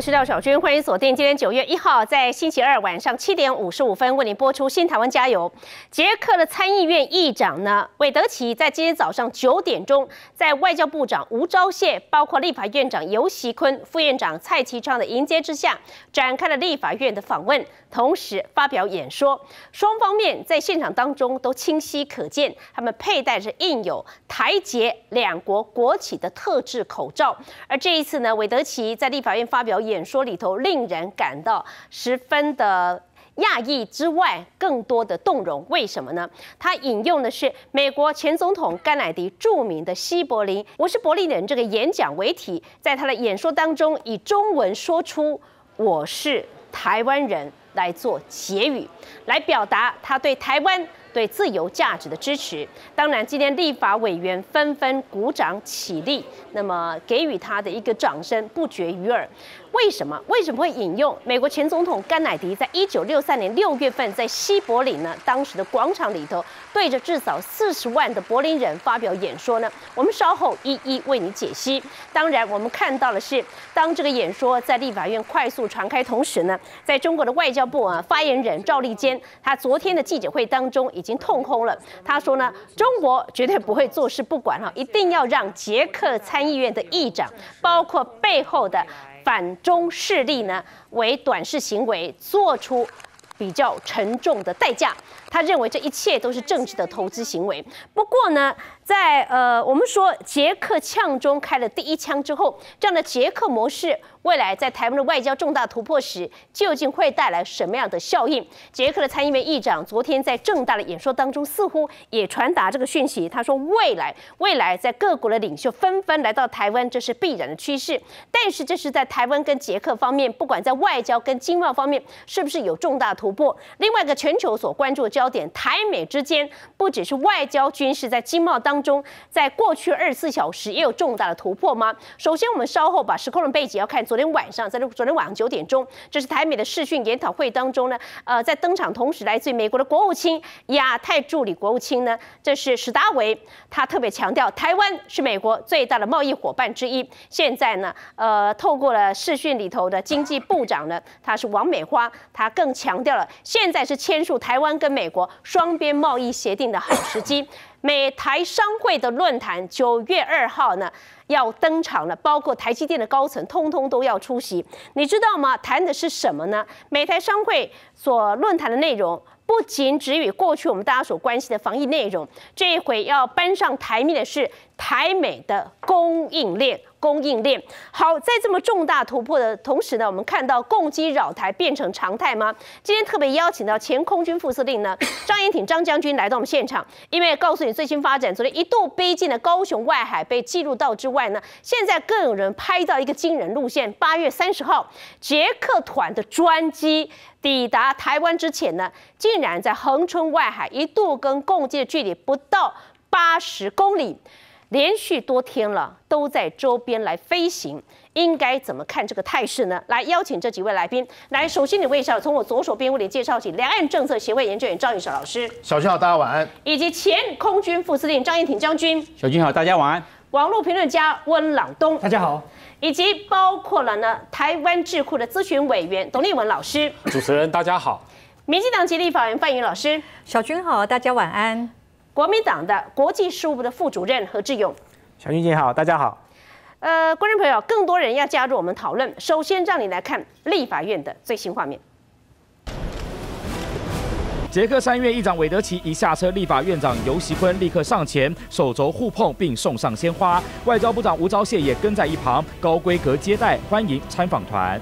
我是廖小军，欢迎锁定今天9月1号，在星期二晚上7点55分为您播出《新台湾加油》。捷克的参议院议长呢，韦德奇在今天早上9点钟，在外交部长吴钊燮，包括立法院长游锡堃、副院长蔡其昌的迎接之下，展开了立法院的访问，同时发表演说。双方面在现场当中都清晰可见，他们佩戴着印有台捷两国国旗的特制口罩。而这一次呢，韦德奇在立法院发表演说里头，令人感到十分的讶异之外，更多的动容。为什么呢？他引用的是美国前总统甘乃迪著名的希伯林“我是伯利人”这个演讲为题，在他的演说当中以中文说出“我是台湾人”来做结语，来表达他对台湾、对自由价值的支持。当然，今天立法委员纷纷鼓掌起立，那么给予他的一个掌声不绝于耳。为什么会引用美国前总统甘乃迪在1963年6月份在西柏林呢？当时的广场里头，对着至少40万的柏林人发表演说呢？我们稍后一一为你解析。当然，我们看到的是，当这个演说在立法院快速传开同时呢，在中国的外交部发言人赵立坚，他昨天的记者会当中已经痛轰了。他说呢，中国绝对不会坐视不管一定要让捷克参议院的议长，包括背后的反中势力呢，为短视行为做出比较沉重的代价。他认为这一切都是政治的投资行为。不过呢，在我们说捷克呛中开了第一枪之后，这样的捷克模式未来在台湾的外交重大突破时，究竟会带来什么样的效应？捷克的参议院议长昨天在政大的演说当中，似乎也传达这个讯息。他说，未来在各国的领袖纷纷来到台湾，这是必然的趋势。但是这是在台湾跟捷克方面，不管在外交跟经贸方面，是不是有重大突破？另外一个全球所关注的焦点，台美之间不只是外交、军事，在经贸当中，在过去24小时也有重大的突破吗？首先，我们稍后把时空的背景要看昨天晚上9点钟，这是台美的视讯研讨会当中呢，在登场同时，来自于美国的国务卿、亚太助理国务卿呢，这是史达维，他特别强调，台湾是美国最大的贸易伙伴之一。现在呢，透过了视讯里头的经济部长呢，他是王美花，他更强调了，现在是签署台湾跟美国双边贸易协定的好时机。美台商会的论坛9月2号呢要登场了，包括台积电的高层通通都要出席。你知道吗？谈的是什么呢？美台商会所论坛的内容，不仅止于过去我们大家所关心的防疫内容，这一回要搬上台面的是台美的供应链。好，在这么重大突破的同时呢，我们看到共机扰台变成常态吗？今天特别邀请到前空军副司令呢张延廷张将军来到我们现场，因为告诉你最新发展，昨天一度逼近了高雄外海被记录到之外呢，现在更有人拍到一个惊人路线，8月30号捷克团的专机抵达台湾之前呢，竟然在恒春外海一度跟共机的距离不到80公里。连续多天了，都在周边来飞行，应该怎么看这个态势呢？来邀请这几位来宾。来，首先你介绍，从我左手边为你介绍起，两岸政策协会研究员赵宇韶老师。 小军好，大家晚安。 以及前空军副司令张延廷将军。 小军好，大家晚安。 网络评论家温朗东。 大家好。 以及包括了呢台湾智库的咨询委员董立文老师。 主持人大家好。 民进党籍立法委员范云老师。 小军好，大家晚安。 国民党的国际事务部的副主任何志勇。 小军姐好，大家好。 观众朋友，更多人要加入我们讨论。首先，让你来看立法院的最新画面。 捷克参议院议长韦德奇一下车，立法院长游锡堃立刻上前，手肘互碰并送上鲜花。外交部长吴钊燮也跟在一旁，高规格接待欢迎参访团。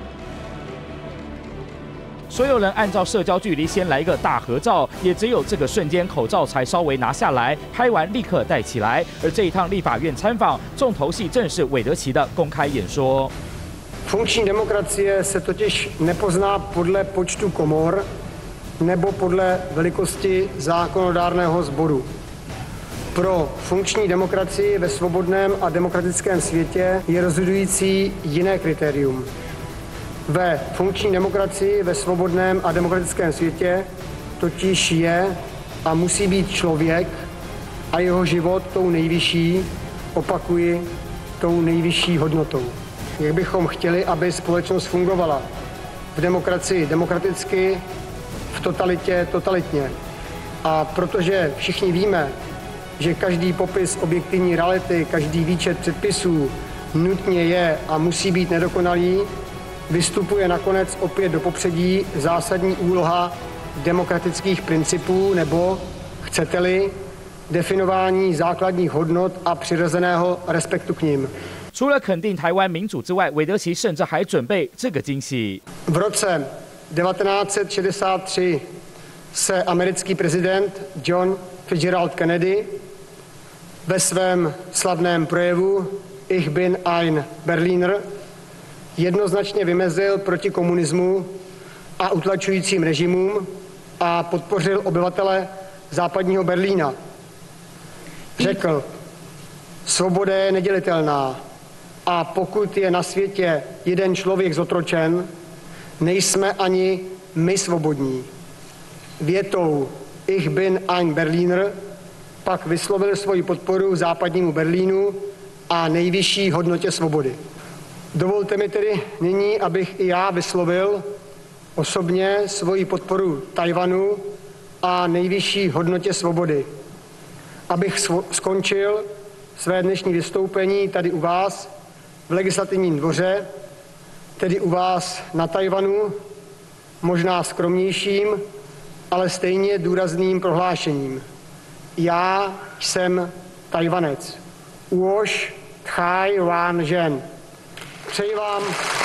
所有人按照社交距离先来一个大合照，也只有这个瞬间口罩才稍微拿下来，拍完立刻戴起来。而这一趟立法院参访，重头戏正是韦德奇的公开演说。 Funkční demokracie se totiž nepozná podle počtu komor nebo podle velikosti zákonodárného sboru. Pro funkční demokracii ve svobodném a demokratickém světě je rozhodující jiné kritérium. Ve funkční demokracii ve svobodném a demokratickém světě totiž je a musí být člověk a jeho život tou nejvyšší, opakuji, tou nejvyšší hodnotou. jak bychom chtěli, aby společnost fungovala. V demokracii demokraticky, v totalitě totalitně. A protože všichni víme, že každý popis objektivní reality, každý výčet předpisů nutně je a musí být nedokonalý, vystupuje nakonec opět do popředí zásadní úloha demokratických principů nebo, chcete-li, definování základních hodnot a přirozeného respektu k nim. 除了肯定台湾民主之外，韦德奇甚至还准备这个惊喜。 V roce 1963 se americký prezident John Fitzgerald Kennedy ve svém slavném projevu Ich bin ein Berliner jednoznačně vymezil proti komunismu a utlačujícím režimům a podpořil obyvatele západního Berlína. Řekl, svoboda je nedělitelná a pokud je na světě jeden člověk zotročen, nejsme ani my svobodní. Větou Ich bin ein Berliner pak vyslovil svoji podporu západnímu Berlínu a nejvyšší hodnotě svobody. Dovolte mi tedy nyní, abych i já vyslovil osobně svoji podporu Tajvanu a nejvyšší hodnotě svobody. Abych skončil své dnešní vystoupení tady u vás v legislativním dvoře, tedy u vás na Tajvanu, možná skromnějším, ale stejně důrazným prohlášením. Já jsem Tajvanec. Uoš Tchaj Wan Žen. Přeji vám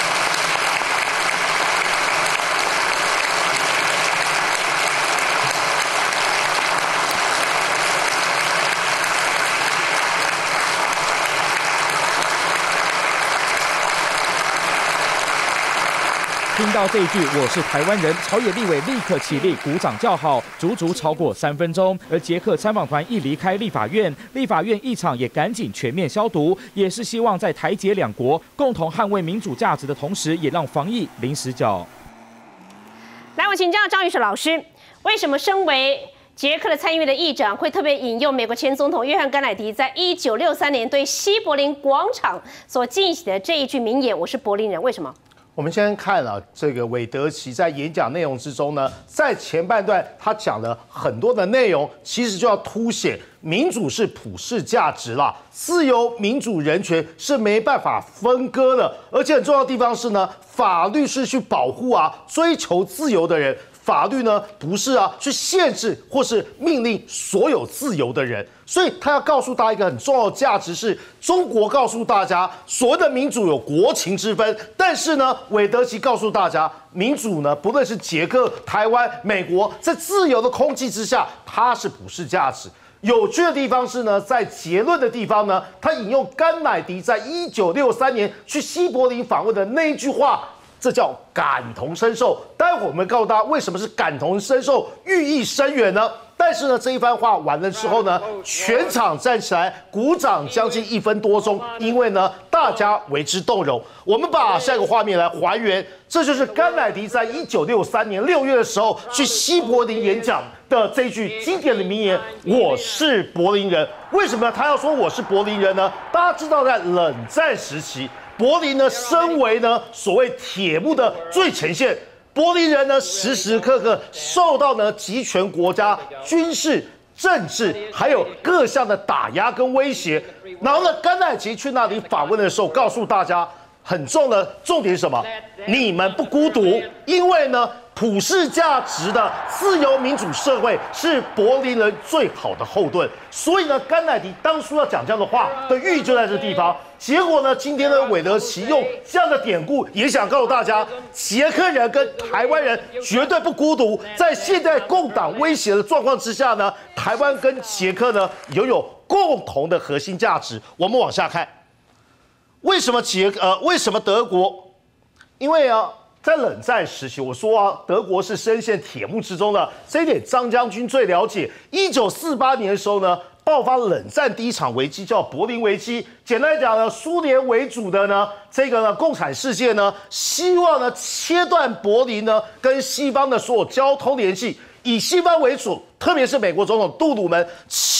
听到这一句"我是台湾人"，朝野立委立刻起立鼓掌叫好，足足超过3分钟。而捷克参访团一离开立法院，立法院议场也赶紧全面消毒，也是希望在台捷两国共同捍卫民主价值的同时，也让防疫零死角。 来，我请教张宇雪老师，为什么身为捷克的参议院的议长会特别引用美国前总统约翰甘乃迪在1963年对西柏林广场所进行的这一句名言"我是柏林人"？为什么？ 我们先看这个韦德奇在演讲内容之中呢，在前半段他讲了很多的内容，其实就要凸显民主是普世价值啦，自由、民主、人权是没办法分割的，而且很重要的地方是呢，法律是去保护追求自由的人。法律呢不是去限制或是命令所有自由的人，所以他要告诉大家一个很重要的价值是，中国告诉大家所谓的民主有国情之分，但是呢，韦德奇告诉大家，民主呢不论是捷克、台湾、美国，在自由的空气之下，它是普世价值。有趣的地方是呢，在结论的地方呢，他引用甘乃迪在1963年去西柏林访问的那一句话。这叫感同身受。待会我们告诉大家为什么是感同身受，寓意深远呢？但是呢，这一番话完了之后呢，全场站起来鼓掌将近1分多钟，因为呢，大家为之动容。我们把下一个画面来还原，这就是甘乃迪在1963年6月的时候去西柏林演讲的这句经典的名言："我是柏林人"。为什么他要说我是柏林人呢？大家知道，在冷战时期。柏林呢，身为呢所谓铁幕的最前线，柏林人呢时时刻刻受到呢集权国家军事、政治还有各项的打压跟威胁。然后呢，甘乃迪去那里访问的时候，告诉大家很重的重点是什么？你们不孤独，因为呢。普世价值的自由民主社会是柏林人最好的后盾，所以呢，甘乃迪当初要讲这样的话的寓意就在这地方。结果呢，今天的韦德奇用这样的典故，也想告诉大家，捷克人跟台湾人绝对不孤独。在现在共党威胁的状况之下呢，台湾跟捷克呢拥有共同的核心价值。我们往下看，为什么德国？因为在冷战时期，我说德国是深陷铁幕之中的，这一点张将军最了解。1948年的时候呢，爆发冷战第一场危机，叫柏林危机。简单来讲呢，苏联为主的呢这个呢共产世界呢，希望呢切断柏林呢跟西方的所有交通联系，以西方为主，特别是美国总统杜鲁门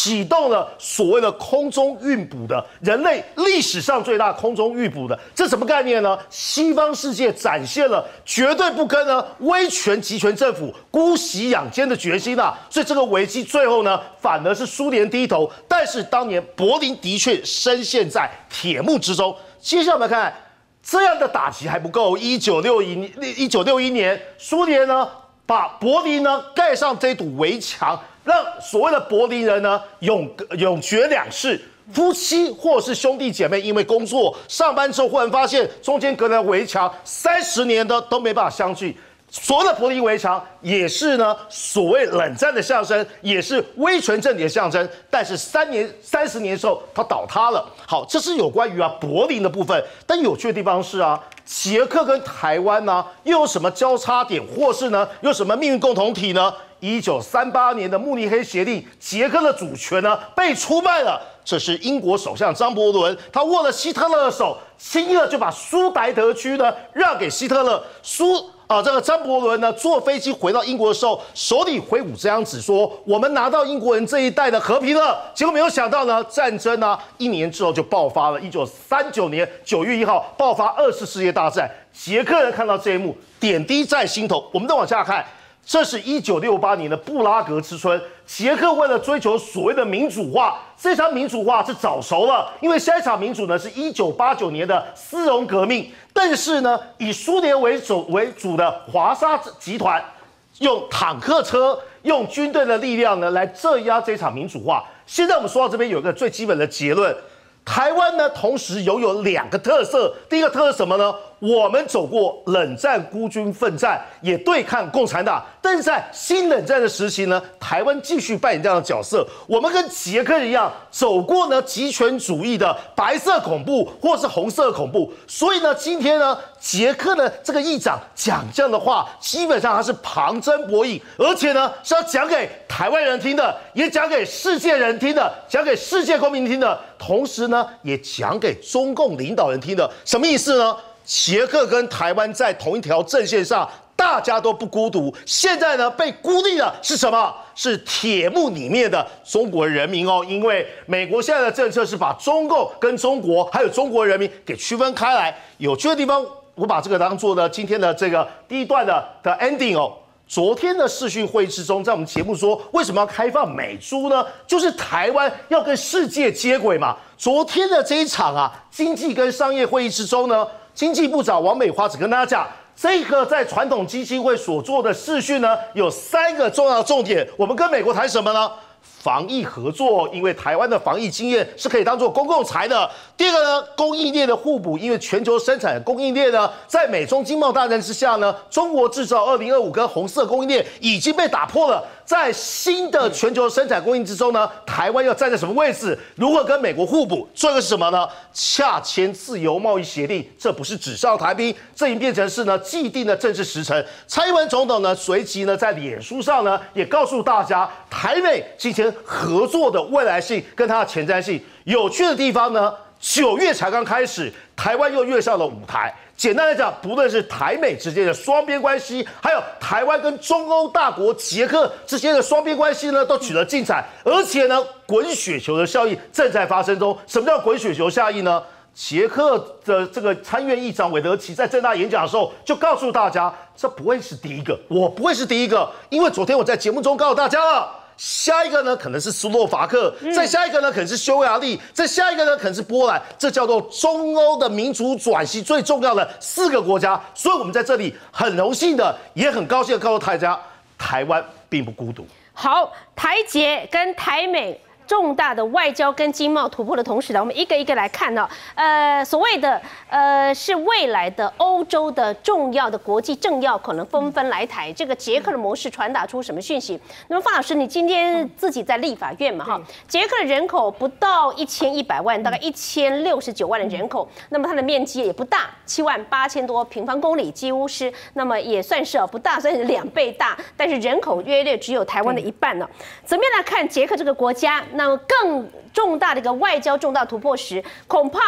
启动了所谓的空中运补的人类历史上最大空中运补的，这什么概念呢？西方世界展现了绝对不跟威权集权政府姑息养奸的决心啊！所以这个危机最后呢，反而是苏联低头，但是当年柏林的确深陷在铁幕之中。接下来我们看。这样的打击还不够。1961年，苏联呢把柏林呢盖上这堵围墙，让所谓的柏林人呢永绝两世。夫妻或是兄弟姐妹，因为工作上班之后，忽然发现中间隔了围墙，30年的都没办法相聚。所谓的柏林围墙也是呢所谓冷战的象征，也是威权政体的象征。但是30年之后，它倒塌了。好，这是有关于柏林的部分。但有趣的地方是捷克跟台湾呢又有什么交叉点，或是呢有什么命运共同体呢？1938年的慕尼黑协定，捷克的主权呢被出卖了。这是英国首相张伯伦，他握了希特勒的手，轻易的就把苏台德区呢让给希特勒。这个张伯伦呢坐飞机回到英国的时候，手里挥舞这张纸说：“我们拿到英国人这一代的和平了。”结果没有想到呢，战争1年之后就爆发了。1939年9月1号爆发2次世界大战。捷克人看到这一幕，点滴在心头。我们再往下看。这是1968年的布拉格之春，捷克为了追求所谓的民主化，这场民主化是早熟了，因为下一场民主呢是1989年的斯隆革命。但是呢，以苏联为主的华沙集团，用坦克车、用军队的力量呢来镇压这场民主化。现在我们说到这边有一个最基本的结论。台湾呢，同时拥有2个特色。第一个特色什么呢？我们走过冷战孤军奋战，也对抗共产党。但是在新冷战的时期呢，台湾继续扮演这样的角色。我们跟捷克一样，走过呢极权主义的白色恐怖或是红色恐怖。所以呢，今天呢，捷克的这个议长讲这样的话，基本上他是旁征博引，而且呢是要讲给台湾人听的，也讲给世界人听的，讲给世界公民听的，同时呢也讲给中共领导人听的。什么意思呢？捷克跟台湾在同一条阵线上，大家都不孤独。现在呢，被孤立的是什么？是铁幕里面的中国人民哦。因为美国现在的政策是把中共跟中国还有中国人民给区分开来。有趣的地方，我把这个当做呢今天的这个第一段的 ending 哦。昨天的视讯会议之中，在我们节目说，为什么要开放美猪呢？就是台湾要跟世界接轨嘛。昨天的这一场经济跟商业会议之中呢，经济部长王美花只跟大家讲，这个在传统基金会所做的视讯呢，有3个重要的重点。我们跟美国谈什么呢？防疫合作，因为台湾的防疫经验是可以当做公共财的。第二个呢，供应链的互补，因为全球生产供应链呢，在美中经贸大战之下呢，中国制造2025跟红色供应链已经被打破了。在新的全球生产供应之中呢，台湾要站在什么位置？如何跟美国互补？这个是什么呢？洽签自由贸易协定，这不是纸上谈兵，这已经变成是呢既定的政治时程。蔡英文总统呢，随即呢在脸书上呢也告诉大家，台美今天合作的未来性跟它的前瞻性。有趣的地方呢，9月才刚开始，台湾又跃上了舞台。简单来讲，不论是台美之间的双边关系，还有台湾跟中欧大国捷克之间的双边关系呢，都取得进展。而且呢，滚雪球的效应正在发生中。什么叫滚雪球效应呢？捷克的这个参院议长韦德奇在政大演讲的时候，就告诉大家，这不会是第一个，我不会是第一个，因为昨天我在节目中告诉大家了。下一个呢可能是斯洛伐克，再下一个呢可能是匈牙利，再下一个呢可能是波兰，这叫做中欧的民主转型最重要的4个国家。所以我们在这里很荣幸的，也很高兴的告诉大家，台湾并不孤独。 好，台捷跟台美重大的外交跟经贸突破的同时呢，我们一个一个来看呢。所谓的是未来的欧洲的重要的国际政要可能纷纷来台，这个捷克的模式传达出什么讯息？那么方老师，你今天自己在立法院嘛哈？捷克的人口不到1100万，大概1069万的人口，那么它的面积也不大，78000多平方公里，几乎是那么也算是不大，算是2倍大，但是人口约略只有台湾的1半呢。怎么样来看捷克这个国家？那么更重大的一个外交重大突破时，恐怕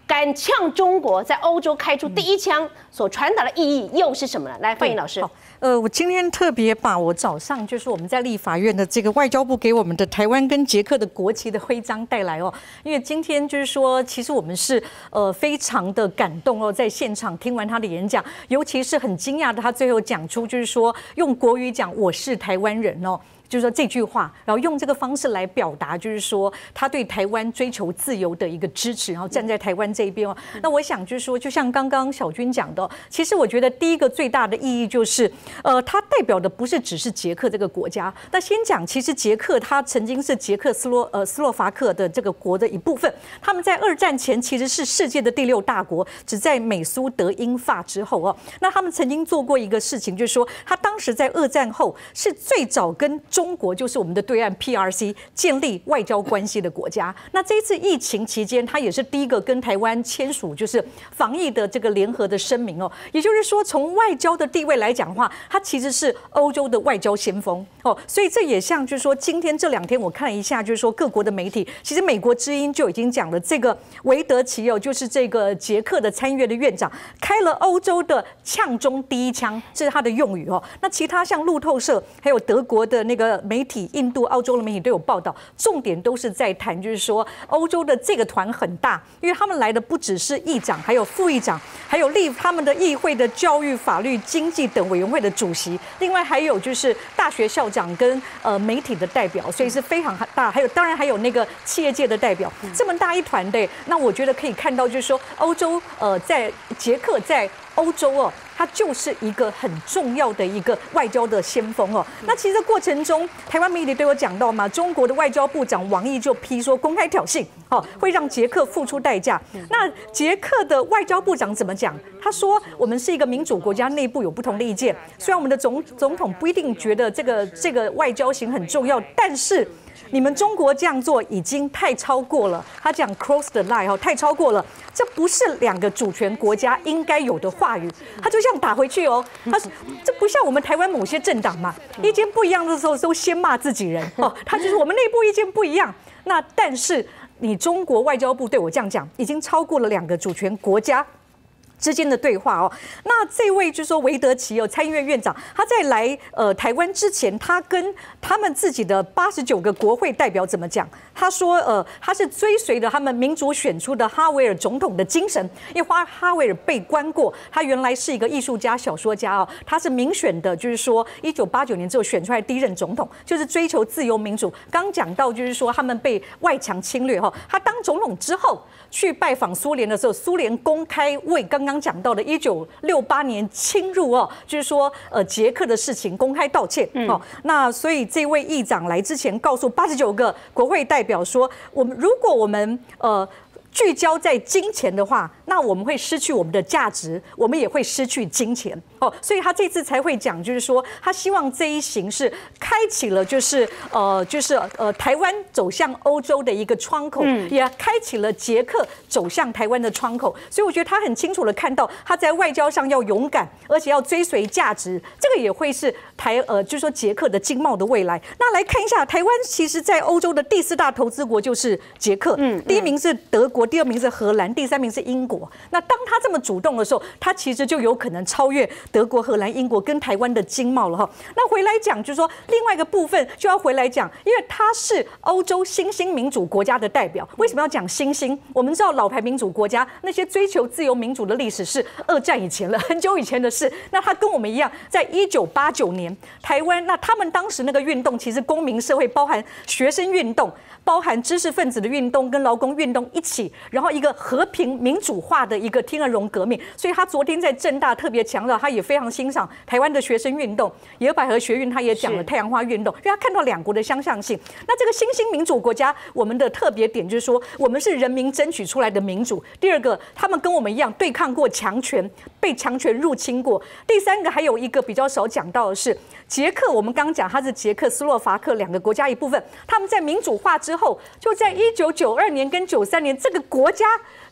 敢呛中国，在欧洲开出第一枪，所传达的意义又是什么呢？来，范颖老师。 我今天特别把我早上就是我们在立法院的这个外交部给我们的台湾跟捷克的国旗的徽章带来哦，因为今天就是说，其实我们是非常的感动哦，在现场听完他的演讲，尤其是很惊讶的，他最后讲出就是说用国语讲我是台湾人哦。就是说这句话，然后用这个方式来表达，就是说他对台湾追求自由的一个支持，然后站在台湾这一边哦。那我想就是说，就像刚刚小军讲的，其实我觉得第一个最大的意义就是，它代表的不是只是捷克这个国家。那先讲，其实捷克它曾经是捷克斯洛伐克的这个国的一部分，他们在2战前其实是世界的第6大国，只在美苏德英法之后哦。那他们曾经做过一个事情，就是说他当时在2战后是最早跟中国就是我们的对岸 PRC 建立外交关系的国家。那这一次疫情期间，他也是第一个跟台湾签署就是防疫的这个联合的声明哦。也就是说，从外交的地位来讲的话，它其实是欧洲的外交先锋哦。所以这也像就是说，今天这2天我看了一下，就是说各国的媒体，其实美国之音就已经讲了，这个维德奇哦，就是这个捷克的参议院的院长，开了欧洲的呛中第一枪，这是他的用语哦。那其他像路透社还有德国的那个媒体、印度、澳洲的媒体都有报道，重点都是在谈，就是说欧洲的这个团很大，因为他们来的不只是议长，还有副议长，还有他们的议会的教育、法律、经济等委员会的主席，另外还有就是大学校长跟媒体的代表，所以是非常大。还有当然还有那个企业界的代表，这么大一团队，那我觉得可以看到，就是说欧洲在捷克在欧洲哦，它就是一个很重要的一个外交的先锋哦。那其实过程中，台湾媒体都有讲到嘛，中国的外交部长王毅就批说公开挑衅，会让捷克付出代价。那捷克的外交部长怎么讲？他说我们是一个民主国家，内部有不同的意见，虽然我们的总统不一定觉得这个外交型很重要，但是你们中国这样做已经太超过了，他讲 cross the line 太超过了，这不是2个主权国家应该有的话语，他就这样打回去哦。他说这不像我们台湾某些政党嘛，意见不一样的时候都先骂自己人哦，他就是我们内部意见不一样，那但是你中国外交部对我这样讲，已经超过了2个主权国家之间的对话哦。那这位就是说维德奇哦，参议院院长，他在来台湾之前，他跟他们自己的89个国会代表怎么讲？他说他是追随着他们民主选出的哈维尔总统的精神，因为哈维尔被关过，他原来是一个艺术家、小说家哦，他是民选的，就是说1989年之后选出来第1任总统，就是追求自由民主。刚讲到就是说他们被外强侵略哈，他当总统之后去拜访苏联的时候，苏联公开为刚刚讲到的1968年侵入哦，就是说捷克的事情公开道歉哦。那所以这位议长来之前告诉89个国会代表说，如果我们聚焦在金钱的话，那我们会失去我们的价值，我们也会失去金钱哦。所以他这次才会讲，就是说他希望这一行是开启了，就是台湾走向欧洲的一个窗口，也开启了捷克走向台湾的窗口。所以我觉得他很清楚的看到，他在外交上要勇敢，而且要追随价值，这个也会是就是说捷克的经贸的未来。那来看一下，台湾其实在欧洲的第4大投资国就是捷克，第1名是德国，第2名是荷兰，第3名是英国。那当他这么主动的时候，他其实就有可能超越德国、荷兰、英国跟台湾的经贸了哈。那回来讲，就是说另外一个部分就要回来讲，因为他是欧洲新兴民主国家的代表。为什么要讲新兴？我们知道老牌民主国家那些追求自由民主的历史是2战以前了，很久以前的事。那他跟我们一样，在1989年台湾，那他们当时那个运动其实公民社会包含学生运动，包含知识分子的运动跟劳工运动一起，然后一个和平民主化的一个天鹅绒革命。所以他昨天在政大特别强调，他也非常欣赏台湾的学生运动，野百合学运他也讲了太阳花运动，因为他看到2国的相像性。那这个新兴民主国家，我们的特别点就是说，我们是人民争取出来的民主。第2个，他们跟我们一样对抗过强权，被强权入侵过。第3个，还有一个比较少讲到的是，捷克，我们刚刚讲它是捷克斯洛伐克2个国家一部分，他们在民主化之后，就在1992年跟93年，这个国家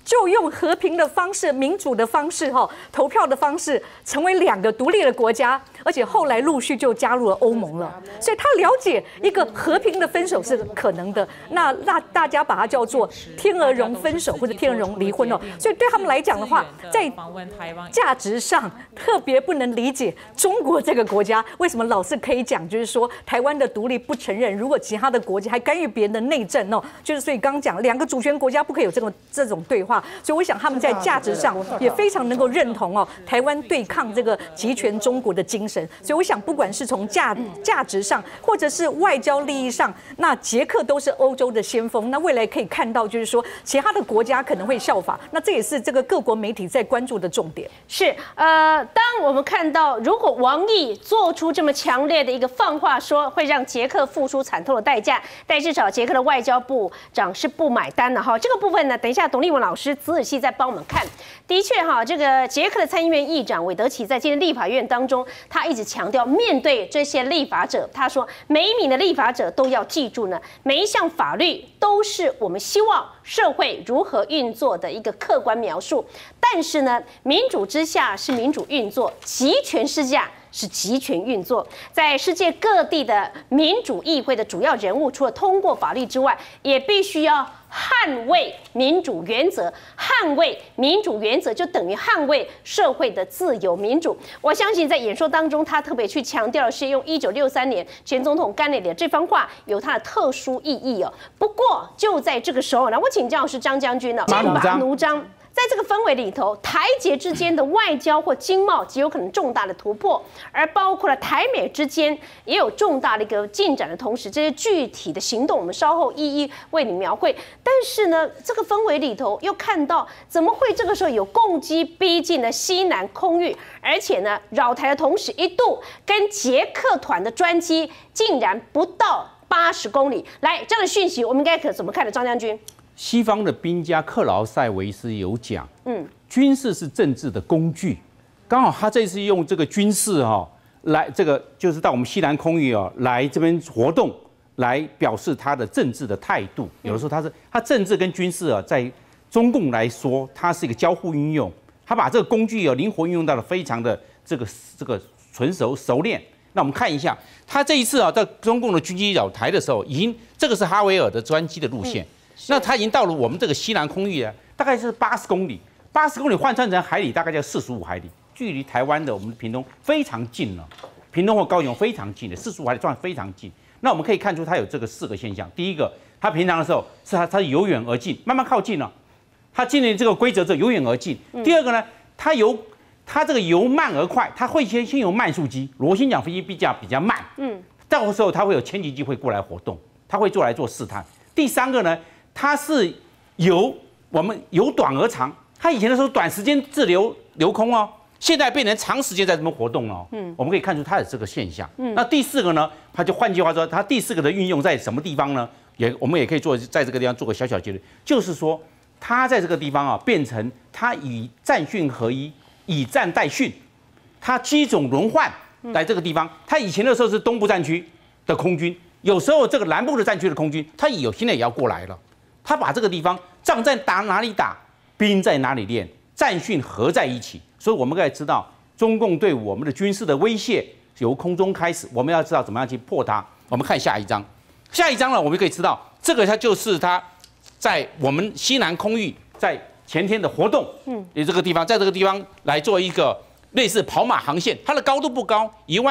就用和平的方式、民主的方式、投票的方式，成为2个独立的国家，而且后来陆续就加入了欧盟了。所以他了解一个和平的分手是可能的。那大家把它叫做天鹅绒分手或者天鹅绒离婚哦。所以对他们来讲的话，在价值上特别不能理解中国这个国家为什么老是可以讲，就是说台湾的独立不承认，如果其他的国家还干预别人的内政哦，就是所以刚刚讲2个主权国家不可以有这种对话。所以我想他们在价值上也非常能够认同哦，台湾对抗这个集权中国的精神。所以我想，不管是从价值上，或者是外交利益上，那捷克都是欧洲的先锋。那未来可以看到，就是说其他的国家可能会效法。那这也是这个各国媒体在关注的重点。 是当我们看到如果王毅做出这么强烈的一个放话，说会让捷克付出惨痛的代价，但至少捷克的外交部长是不买单的哈。这个部分呢，等一下董立文老师仔细再帮我们看。的确哈，这个捷克的参议院议长韦德奇在今天立法院当中，他一直强调，面对这些立法者，他说每一名的立法者都要记住呢，每一项法律都是我们希望社会如何运作的一个客观描述。但是呢，民主之下是民主运作，集权之下是集权运作。在世界各地的民主议会的主要人物，除了通过法律之外，也必须要捍卫民主原则。捍卫民主原则就等于捍卫社会的自由民主。我相信在演说当中，他特别去强调的是用1963年前总统甘乃迪的这番话有它的特殊意义哦。不过就在这个时候呢，我请教的是张将军呢，剑拔弩张。在这个氛围里头，台捷之间的外交或经贸极有可能重大的突破，而包括了台美之间也有重大的一个进展的同时，这些具体的行动我们稍后一一为你描绘。但是呢，这个氛围里头又看到怎么会这个时候有共机逼近了西南空域，而且呢扰台的同时，一度跟捷克团的专机竟然不到80公里。来，这样的讯息我们应该可怎么看的，张将军？ 西方的兵家克劳塞维斯有讲，军事是政治的工具。刚好他这次用这个军事来这个就是到我们西南空域来这边活动，来表示他的政治的态度。有的时候他政治跟军事在中共来说，它是一个交互运用，他把这个工具灵活运用到了非常的这个纯熟练。那我们看一下，他这一次在中共的军机扰台的时候，已经这个是哈维尔的专机的路线。那它已经到了我们这个西南空域啊，大概是80公里，80公里换算成海里大概叫45海里，距离台湾的我们的屏东非常近了，屏东或高雄非常近的45海里算非常近。那我们可以看出它有这个4个现象：第一个，它平常的时候是它由远而近，慢慢靠近了，它进入这个规则之后由远而近。第二个呢，它这个由慢而快，它会先有慢速机，螺旋桨飞机比较慢，到时候它会有千级机会过来活动，它会做试探。第三个呢，它是我们由短而长，它以前的时候短时间滞留空现在变成长时间在这边活动了我们可以看出它的这个现象。那第4个呢，它就换句话说，它第4个的运用在什么地方呢？我们也可以在这个地方做个小结论，就是说它在这个地方变成它以战训合一，以战代训，它机种轮换来这个地方。它以前的时候是东部战区的空军，有时候这个南部的战区的空军，它现在也要过来了。他把这个地方仗在哪里打，兵在哪里练，战训合在一起。所以我们可以知道，中共对我们的军事的威胁由空中开始，我们要知道怎么样去破它。我们看下一章，呢，我们可以知道，这个它就是它在我们西南空域在前天的活动，这个地方，在这个地方来做一个类似跑马航线，它的高度不高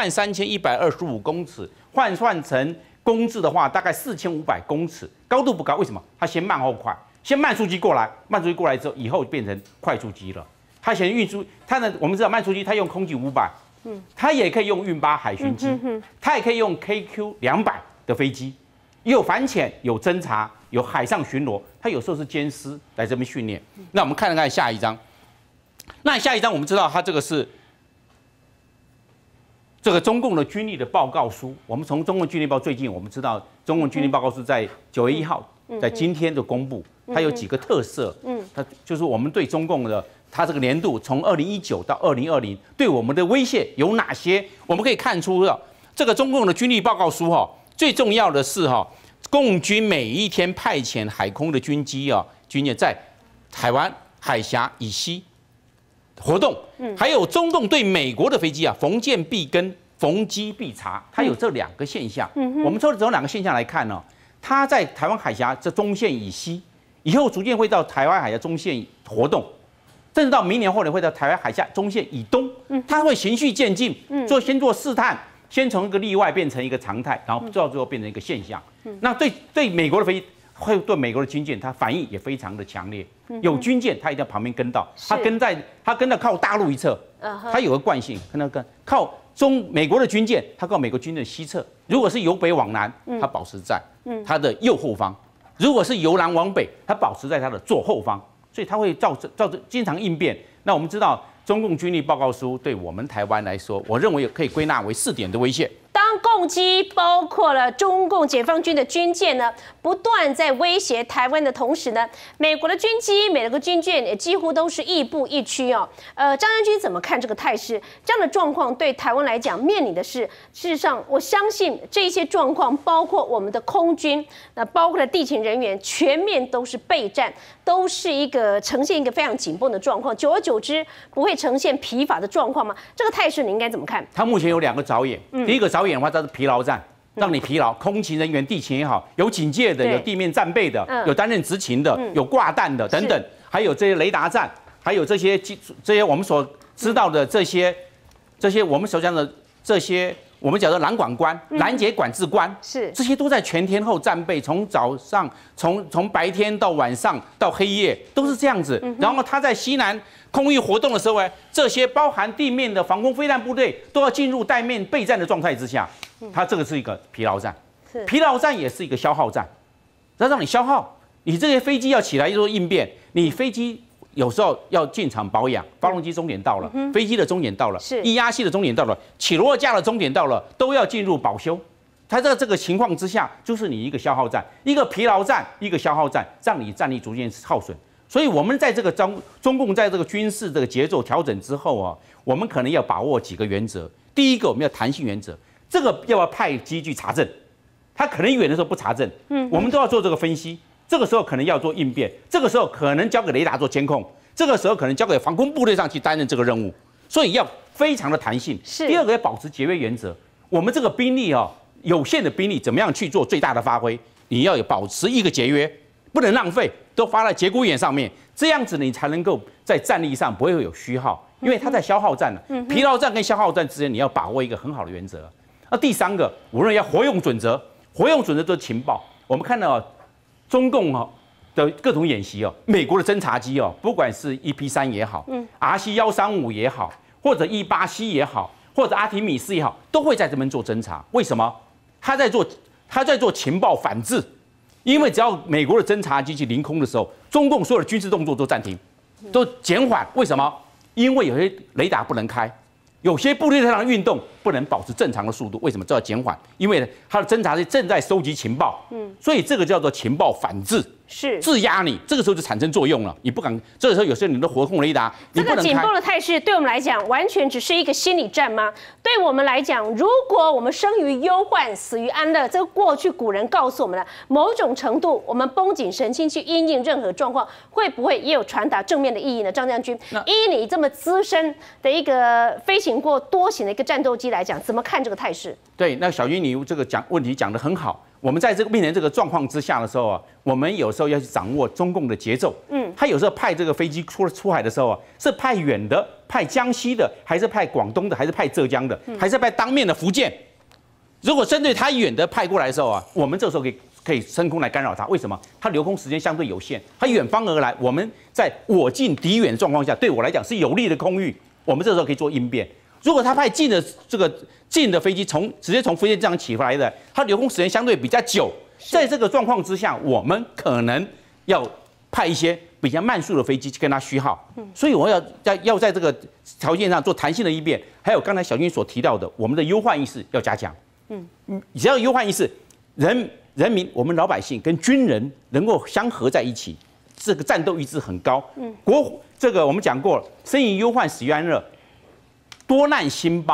，13125公尺，换算成公制的话，大概4500公尺，高度不高。为什么？它先慢后快，先慢速机过来，慢速机过来之后，以后变成快速机了。它先运输，我们知道慢速机它用空警500，它也可以用运8海巡机，它也可以用 KQ200的飞机，有反潜，有侦察，有海上巡逻，它有时候是监师来这边训练。那我们看下一章，那下一章我们知道它这个是。这个中共的军力的报告书，我们从中共军力报最近我们知道，中共军力报告书在9月1号，在今天的公布，它有几个特色，它就是我们对中共的它这个年度从2019到2020对我们的威胁有哪些？我们可以看出这个中共的军力报告书最重要的是共军每一天派遣海空的军机军舰在台湾海峡以西活动，还有中共对美国的飞机啊逢见必跟、逢机必查，它有这2个现象。我们从2个现象来看呢，它在台湾海峡这中线以西，以后逐渐会到台湾海峡中线活动。甚至到明年后年会到台湾海峡中线以东，它会循序渐进，先做试探，先从一个例外变成一个常态，然后到最后变成一个现象。那对美国的飞机，会对美国的军舰，它反应也非常的强烈。有军舰，它一定要旁边跟到，它跟到靠大陆一侧，它有个惯性，靠美国的军舰，它靠美国军舰的西侧。如果是由北往南，它保持在它的右后方；如果是由南往北，它保持在它的左后方。所以它会造成经常应变。那我们知道中共军力报告书对我们台湾来说，我认为可以归纳为4点的威胁。 当共机包括了中共解放军的军舰呢，不断在威胁台湾的同时呢，美国的军机、美国的军舰也几乎都是亦步亦趋哦。张将军怎么看这个态势？这样的状况对台湾来讲面临的是，事实上我相信这些状况，包括我们的空军，那包括了地勤人员，全面都是备战，都是呈现一个非常紧绷的状况。久而久之，不会呈现疲乏的状况吗？这个态势你应该怎么看？ 它目前有2个着眼，第一个着眼的话，它是疲劳战，让你疲劳，空勤人员、地勤也好，有警戒的，有地面战备的，有担任执勤的，有挂弹的等等，还有这些雷达站，还有这些我们所知道的这些我们所讲的这些。我们叫做拦管官、拦截管制官，这些都在全天候战备，从早上、从白天到晚上到黑夜都是这样子。然后他在西南空域活动的时候呢，这些包含地面的防空飞弹部队都要进入带面备战的状态之下，它这个是一个疲劳战，疲劳战也是一个消耗战，要让你消耗，你这些飞机要起来做应变，你飞机。有时候要进场保养，发动机终点到了，飞机的终点到了，液压系的终点到了，起落架的终点到了，都要进入保修。它在这个情况之下，就是你一个消耗战，一个疲劳战，一个消耗战，让你战力逐渐耗损。所以，我们在这个中共在这个军事这个节奏调整之后啊，我们可能要把握几个原则。第一个，我们要弹性原则，这个要不要派机去查证？它可能远的时候不查证，我们都要做这个分析。这个时候可能要做应变，这个时候可能交给雷达做监控，这个时候可能交给防空部队上去担任这个任务，所以要非常的弹性。第二个要保持节约原则，我们这个兵力有限的兵力怎么样去做最大的发挥？你要有保持一个节约，不能浪费，都花在节骨眼上面，这样子你才能够在战力上不会有虚耗，因为它在消耗战疲劳战跟消耗战之间你要把握一个很好的原则。那第三个，我认为要活用准则，活用准则就是情报，我们看到。中共的各种演习美国的侦察机不管是 EP3也好，RC-135也好，或者187也好，或者阿提米斯也好，都会在这边做侦察。为什么？他在做情报反制，因为只要美国的侦察机去凌空的时候，中共所有的军事动作都暂停，都减缓。为什么？因为有些雷达不能开。有些部队上的运动不能保持正常的速度，为什么？这要减缓，因为它的侦察机正在收集情报，所以这个叫做情报反制，制压你，这个时候就产生作用了。你不敢，这个时候有时候你的活控雷达， 这个紧绷的态势对我们来讲，完全只是一个心理战吗？对我们来讲，如果我们生于忧患，死于安乐，这个过去古人告诉我们的，某种程度，我们绷紧神经去因应任何状况，会不会也有传达正面的意义呢？张将军，依你这么资深的一个飞行过多型的一个战斗机来讲，怎么看这个态势？ 对，那小军，你这个问题讲得很好。我们在这个面临这个状况之下的时候我们有时候要去掌握中共的节奏。他有时候派这个飞机出海的时候是派远的，派江西的，还是派广东的，还是派浙江的，还是派当面的福建？如果针对他远的派过来的时候我们这时候可以升空来干扰他。为什么？他留空时间相对有限，他远方而来，我们在我近敌远的状况下，对我来讲是有利的空域，我们这时候可以做应变。如果他派近的飞机直接从福建这样起来的，它留空时间相对比较久，在这个状况之下，我们可能要派一些比较慢速的飞机去跟它虚耗。所以我要在这个条件上做弹性的应变。还有刚才小军所提到的，我们的忧患意识要加强。只要忧患意识，人民我们老百姓跟军人能够相合在一起，这个战斗意志很高。这个我们讲过了，生于忧患，死于安乐。多难兴邦，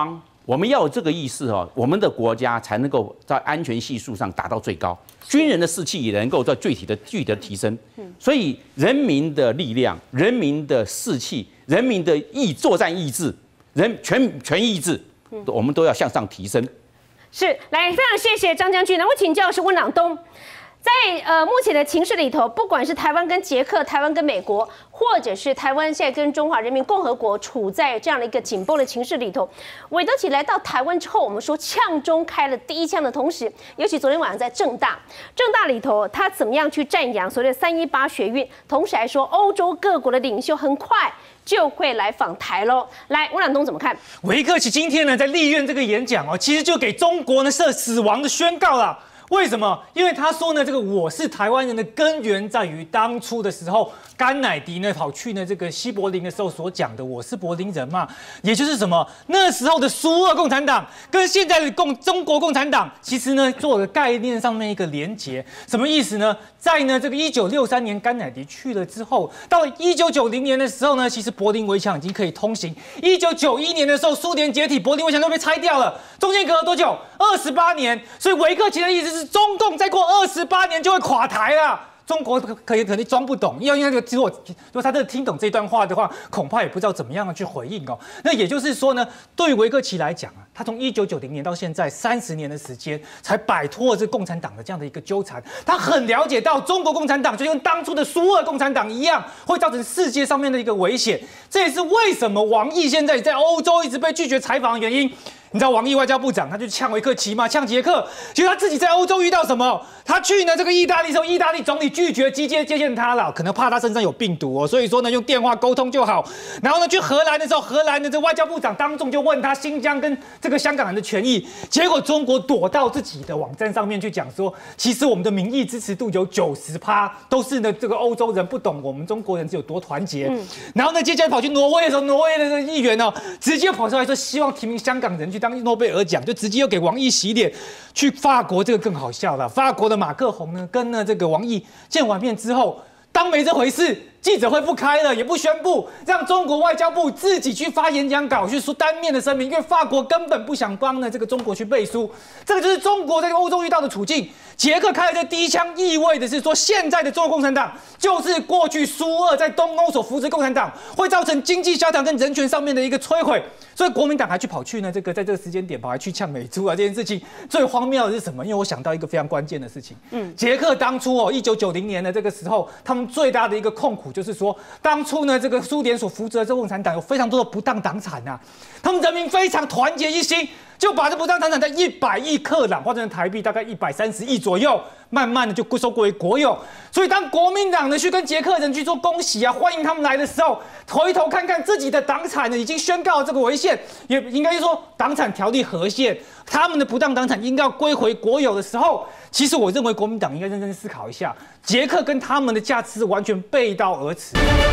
我们要有这个意识哦，我们的国家才能够在安全系数上达到最高，军人的士气也能够在具体的提升。所以人民的力量、人民的士气、人民的作战意志、全意志，我们都要向上提升。 是，来，非常谢谢张将军。那我请教的是温朗东。在目前的情势里头，不管是台湾跟捷克、台湾跟美国，或者是台湾现在跟中华人民共和国处在这样的一个紧绷的情势里头，韦德奇来到台湾之后，我们说呛中开了第一枪的同时，尤其昨天晚上在政大里头，他怎么样去赞扬所谓的318学运，同时还说欧洲各国的领袖很快就会来访台喽。来，温朗东怎么看？ 韦克奇今天呢在立院这个演讲哦，其实就给中国呢设死亡的宣告了。为什么？因为他说呢，这个我是台湾人的根源在于当初的时候，甘乃迪呢跑去呢这个西柏林的时候所讲的我是柏林人嘛，也就是什么那时候的苏俄共产党跟现在的中国共产党其实呢做了概念上面一个连结，什么意思呢？在呢这个1963年甘乃迪去了之后，到了1990年的时候呢，其实柏林围墙已经可以通行。1991年的时候，苏联解体，柏林围墙都被拆掉了，中间隔了多久？28年。所以韦克奇的意思是，中共再过28年就会垮台了。中国可能装不懂，因为如果他真的听懂这段话的话，恐怕也不知道怎么样去回应哦。那也就是说呢，对于韦克奇来讲啊，他从1990年到现在30年的时间，才摆脱这共产党的这样的一个纠缠。他很了解到中国共产党就跟当初的苏俄共产党一样，会造成世界上面的一个危险。这也是为什么王毅现在在欧洲一直被拒绝采访的原因。你知道王毅外交部长他就呛韦克奇嘛，呛捷克，结果他自己在欧洲遇到什么？他去呢这个意大利的时候，意大利总理拒绝接见他了，可能怕他身上有病毒哦，所以说呢用电话沟通就好。然后呢去荷兰的时候，荷兰的这外交部长当众就问他新疆跟这个香港人的权益，结果中国躲到自己的网站上面去讲说，其实我们的民意支持度有90%，都是呢这个欧洲人不懂我们中国人是有多团结。然后呢接下来跑去挪威的时候，挪威的这个议员哦，直接跑出来说希望提名香港人去当诺贝尔奖，就直接又给王毅洗脸。去法国这个更好笑了，法国的马克宏呢跟呢这个王毅见完面之后，当没这回事，记者会不开了，也不宣布，让中国外交部自己去发演讲稿，去说单面的声明，因为法国根本不想帮呢这个中国去背书，这个就是中国在欧洲遇到的处境。捷克开了这第一枪，意味的是说，现在的中国共产党就是过去苏俄在东欧所扶持共产党，会造成经济萧条跟人权上面的一个摧毁。所以国民党还去跑去呢，在这个时间点跑还去呛美猪啊，这件事情最荒谬的是什么？因为我想到一个非常关键的事情，捷克当初1990年的这个时候，他们最大的一个痛苦就是说，当初呢这个苏联所扶持的这个共产党有非常多的不当党产啊，他们人民非常团结一心。就把这不当党产在100亿克朗换成台币大概130亿左右，慢慢的就收归国有。所以当国民党呢去跟捷克人去做恭喜啊，欢迎他们来的时候，回头看看自己的党产呢已经宣告这个违宪，也应该说党产条例合宪，他们的不当党产应该要归回国有的时候，其实我认为国民党应该认真思考一下，捷克跟他们的价值完全背道而驰。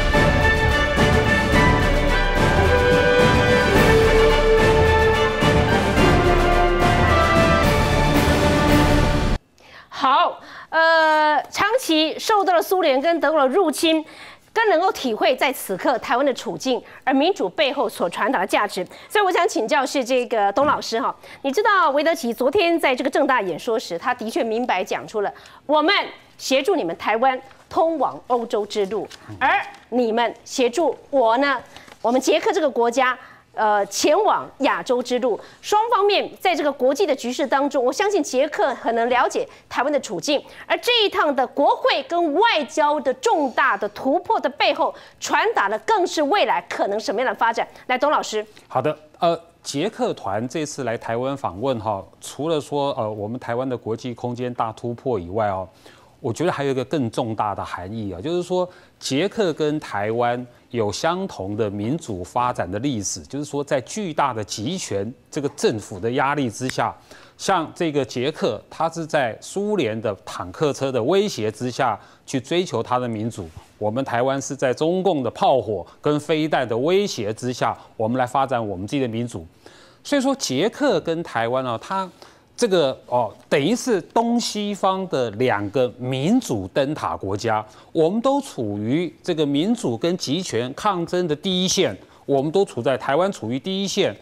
好，长期受到了苏联跟德国的入侵，更能够体会在此刻台湾的处境，而民主背后所传达的价值。所以我想请教是这个董老师哈，你知道韦德奇昨天在这个政大演说时，他的确明白讲出了我们协助你们台湾通往欧洲之路，而你们协助我呢，我们捷克这个国家。前往亚洲之路，双方面在这个国际的局势当中，我相信捷克很能了解台湾的处境，而这一趟的国会跟外交的重大的突破的背后，传达的更是未来可能什么样的发展。来，董老师， 好的，捷克团这次来台湾访问哈，除了说我们台湾的国际空间大突破以外哦，我觉得还有一个更重大的含义啊，就是说捷克跟台湾有相同的民主发展的历史，就是说在巨大的集权这个政府的压力之下，像这个捷克，它是在苏联的坦克车的威胁之下去追求它的民主，我们台湾是在中共的炮火跟飞弹的威胁之下，我们来发展我们自己的民主。所以说捷克跟台湾啊，它这个等于是东西方的2个民主灯塔国家，我们都处于这个民主跟集权抗争的第一线，我们都处在台湾处于第一线，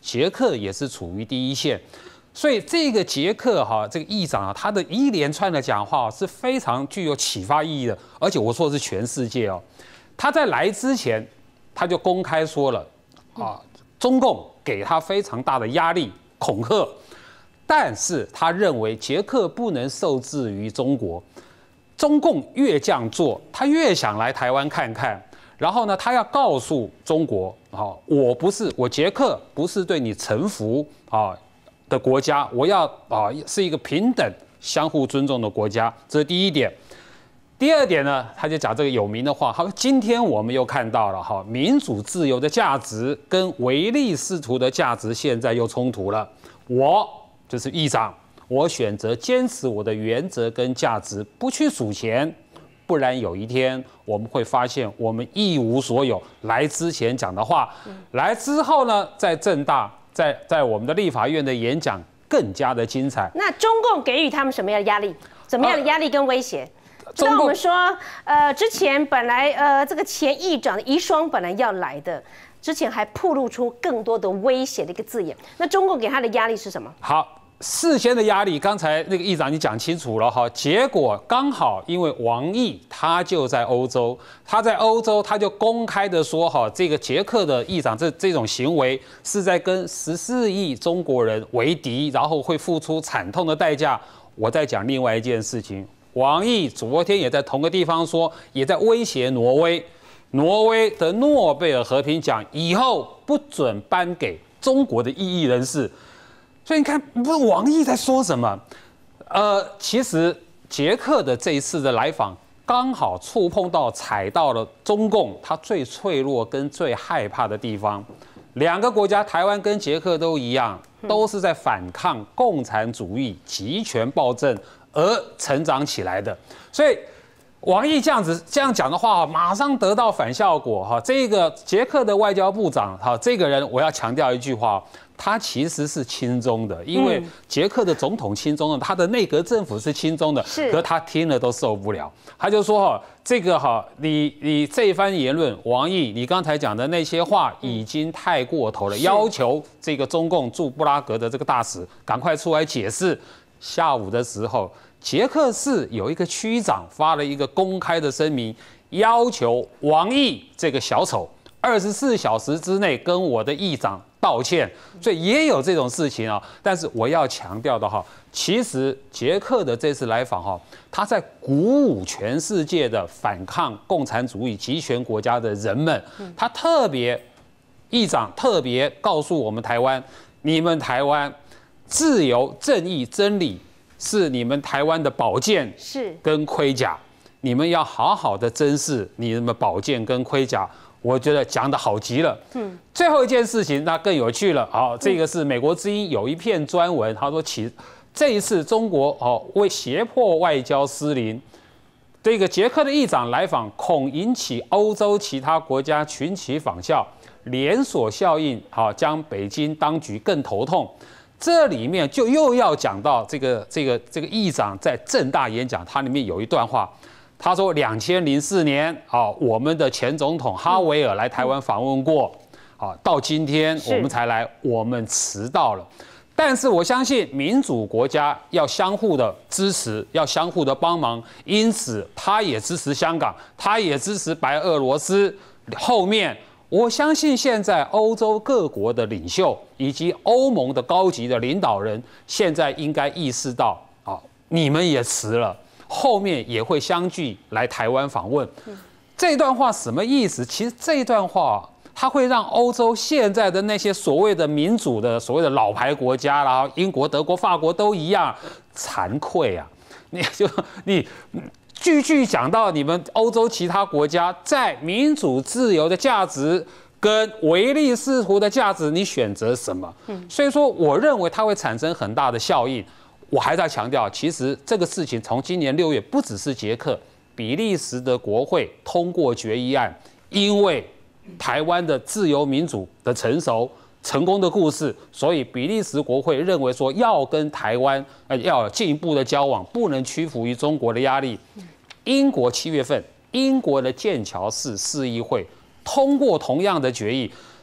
捷克也是处于第一线。所以这个捷克这个议长他的一连串的讲话是非常具有启发意义的，而且我说的是全世界哦。他在来之前，他就公开说了中共给他非常大的压力恐吓，但是他认为捷克不能受制于中国，中共越这样做，他越想来台湾看看。然后呢，他要告诉中国我捷克不是对你臣服的国家，我要是一个平等、相互尊重的国家，这是第一点。第二点呢，他就讲这个有名的话，好，今天我们又看到了民主自由的价值跟唯利是图的价值现在又冲突了。我就是议长，我选择坚持我的原则跟价值，不去数钱，不然有一天我们会发现我们一无所有。来之前讲的话，来之后呢，在政大。在我们的立法院的演讲更加的精彩。 那中共给予他们什么样的压力？怎么样的压力跟威胁？那我们说，之前本来这个前议长的遗孀本来要来的，之前还暴露出更多的威胁的一个字眼。那中共给他的压力是什么？ 好。事先的压力，刚才那个议长你讲清楚了结果刚好因为王毅他就在欧洲，他就公开的说这个捷克的议长这种行为是在跟14亿中国人为敌，然后会付出惨痛的代价。我在讲另外一件事情，王毅昨天也在同个地方说，也在威胁挪威的诺贝尔和平奖以后不准颁给中国的异议人士。所以你看，不是王毅在说什么？其实捷克的这一次的来访，刚好踩到了中共他最脆弱跟最害怕的地方。两个国家，台湾跟捷克都一样，都是在反抗共产主义、集权暴政而成长起来的。所以王毅这样讲的话，马上得到反效果这个捷克的外交部长这个人，我要强调一句话。他其实是亲中的，因为捷克的总统亲中的，他的内阁政府是亲中的，可是他听了都受不了，他就说这个你这一番言论，王毅，你刚才讲的那些话已经太过头了，要求这个中共驻布拉格的这个大使赶快出来解释。下午的时候，捷克市有一个区长发了一个公开的声明，要求王毅这个小丑24小时之内跟我的议长道歉，所以也有这种事情但是我要强调的其实捷克的这次来访他在鼓舞全世界的反抗共产主义集权国家的人们，他议长特别告诉我们台湾，你们台湾自由、正义、真理是你们台湾的宝剑跟盔甲，你们要好好的珍视你们宝剑跟盔甲。我觉得讲得好极了。最后一件事情那更有趣了这个是美国之音有一篇专文，他说这一次中国为胁迫外交失灵，这个捷克的议长来访恐引起欧洲其他国家群起仿效，连锁效应将北京当局更头痛。这里面就又要讲到这个议长在政大演讲，他里面有一段话。他说，2004年我们的前总统哈维尔来台湾访问过，到今天我们才来，我们迟到了。但是我相信民主国家要相互的支持，要相互的帮忙，因此他也支持香港，他也支持白俄罗斯。后面我相信现在欧洲各国的领袖以及欧盟的高级的领导人，现在应该意识到你们也迟了。后面也会相聚来台湾访问。这段话什么意思？其实这段话它会让欧洲现在的那些所谓的民主的所谓的老牌国家啦，英国、德国、法国都一样惭愧啊！你句讲到你们欧洲其他国家在民主自由的价值跟唯利是图的价值，你选择什么？所以说，我认为它会产生很大的效应。我还在强调，其实这个事情从今年6月，不只是捷克，比利时的国会通过决议案，因为台湾的自由民主的成功的故事，所以比利时国会认为说要跟台湾要进一步的交往，不能屈服于中国的压力。英国7月份，英国的剑桥市市议会通过同样的决议。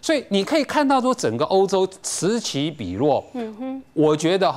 所以你可以看到说整个欧洲此起彼落。我觉得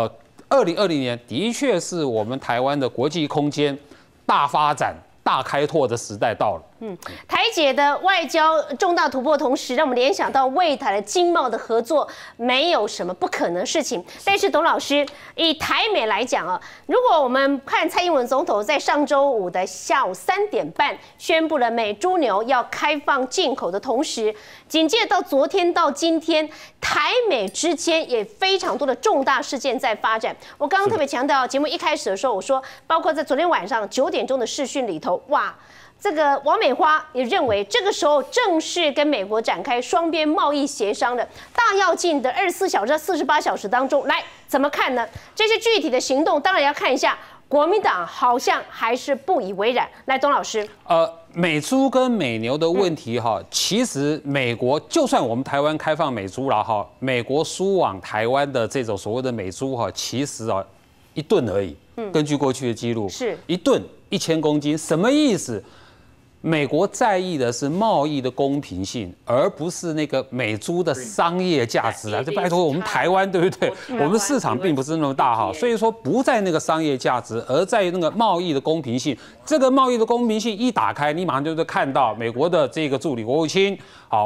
2020年的确是我们台湾的国际空间大发展、大开拓的时代到了。 台姐的外交重大突破，同时让我们联想到未台的经贸的合作，没有什么不可能的事情。但是董老师，以台美来讲啊，如果我们看蔡英文总统在上周五的下午3点半宣布了美猪牛要开放进口的同时，紧接着到昨天到今天，台美之间也非常多的重大事件在发展。我刚刚特别强调，节目一开始的时候我说，包括在昨天晚上9点钟的视讯里头，哇！这个王美花也认为，这个时候正是跟美国展开双边贸易协商的大跃进的24小时到48小时当中，来怎么看呢？这些具体的行动，当然要看一下。国民党好像还是不以为然。来，董老师， 美猪跟美牛的问题其实美国就算我们台湾开放美猪了美国输往台湾的这种所谓的美猪其实1吨而已。根据过去的记录， 是 1吨1000公斤，什么意思？美国在意的是贸易的公平性，而不是那个美猪的商业价值啊！这拜托我们台湾对不对？我们市场并不是那么大所以说不在那个商业价值，而在那个贸易的公平性。这个贸易的公平性一打开，你马上就会看到美国的这个助理国务卿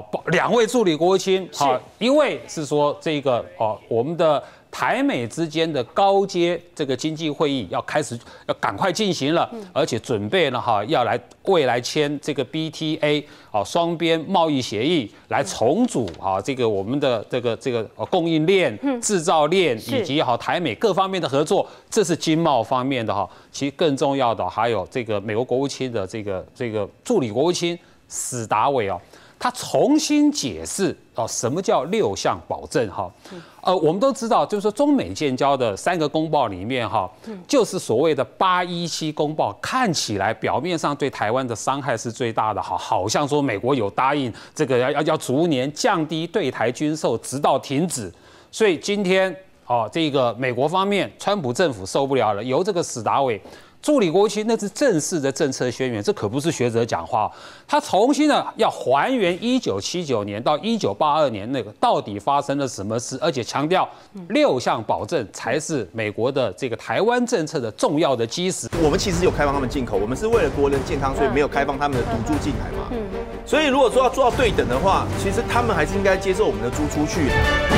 ，2位助理国务卿，一位是说这个我们的台美之间的高阶这个经济会议要赶快进行了，而且准备了要来未来签这个 BTA 双边贸易协议，来重组这个我们的这个供应链、制造链以及台美各方面的合作，这是经贸方面的其实更重要的还有这个美国国务卿的这个助理国务卿史达伟他重新解释什么叫6项保证我们都知道，就是说中美建交的3个公报里面就是所谓的817公报，看起来表面上对台湾的伤害是最大的好像说美国有答应这个要逐年降低对台军售，直到停止。所以今天这个美国方面，川普政府受不了了，由这个史达伟助理国务卿那是正式的政策宣言，这可不是学者讲话。他重新的要还原1979年到1982年那个到底发生了什么事，而且强调6项保证才是美国的这个台湾政策的重要的基石。 我们其实有开放他们进口，我们是为了国人健康，所以没有开放他们的赌注进来嘛。所以如果说要做到对等的话，其实他们还是应该接受我们的猪出去。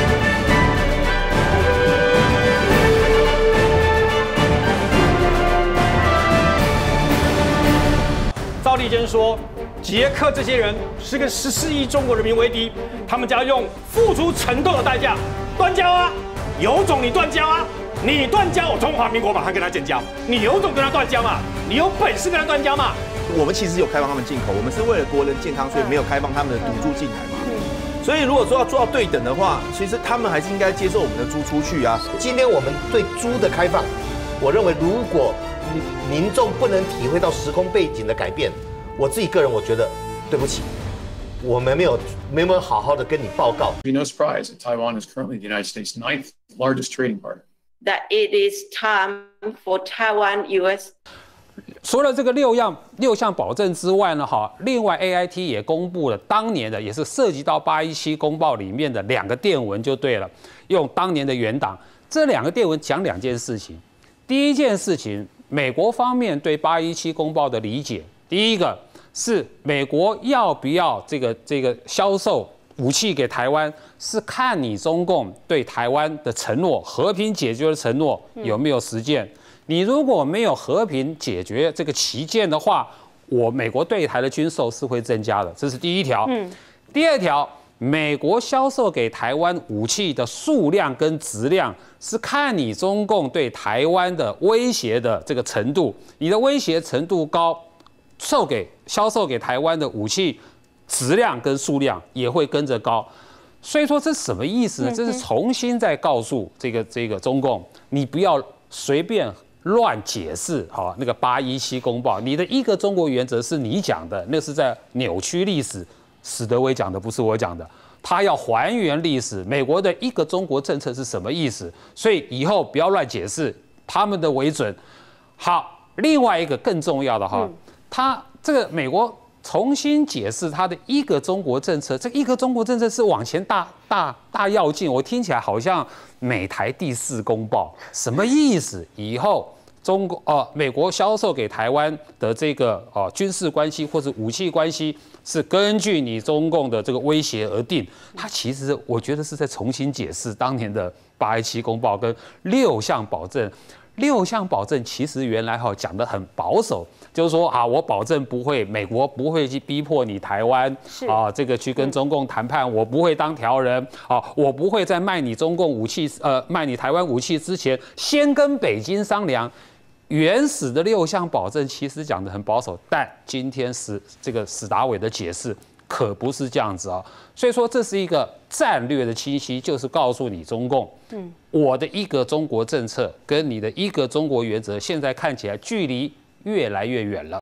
赵立坚说，捷克这些人是跟14亿中国人民为敌，他们将用付出沉重的代价断交啊！有种你断交啊！你断交，我中华民国马上跟他建交。你有种跟他断交嘛？你有本事跟他断交嘛？ 我们其实有开放他们进口，我们是为了国人健康，所以没有开放他们的赌注进来嘛。所以如果说要做到对等的话，其实他们还是应该接受我们的猪出去啊。 今天我们对猪的开放，我认为如果民众不能体会到时空背景的改变，我自己个人我觉得对不起，我们没有好好的跟你报告。 Be no surprise that Taiwan is currently the United States' 9th largest trading partner. That it is time for Taiwan-U.S. 除了这个6项保证之外呢，另外 AIT 也公布了当年的，也是涉及到817公报里面的2个电文就对了，用当年的原档，这2个电文讲2件事情。第一件事情，美国方面对817公报的理解，第一个是美国要不要这个销售武器给台湾，是看你中共对台湾的承诺，和平解决的承诺有没有实践。你如果没有和平解决这个旗舰的话，美国对台的军售是会增加的，这是第一条。第二条，美国销售给台湾武器的数量跟质量是看你中共对台湾的威胁的这个程度，你的威胁程度高，销售给台湾的武器质量跟数量也会跟着高。所以说这是什么意思呢？这是重新再告诉这个中共，你不要随便乱解释那个817公报，你的一个中国原则是你讲的，那是在扭曲历史。史德威讲的不是我讲的，他要还原历史，美国的一个中国政策是什么意思？所以以后不要乱解释，他们的为准。好，另外一个更重要的他这个美国重新解释他的一个中国政策。这一个中国政策是往前大跃进，我听起来好像美台第4公报，什么意思？以后美国销售给台湾的这个军事关系或者武器关系，是根据你中共的这个威胁而定。它其实我觉得是在重新解释当年的817公报跟6项保证。6项保证其实原来讲得很保守，就是说我保证美国不会去逼迫你台湾这个去跟中共谈判，我不会当条人我不会在卖你中共武器卖你台湾武器之前，先跟北京商量。原始的6项保证其实讲得很保守，但今天这个史达伟的解释可不是这样子所以说这是一个战略的清晰，就是告诉你中共，我的一个中国政策跟你的一个中国原则，现在看起来距离越来越远了。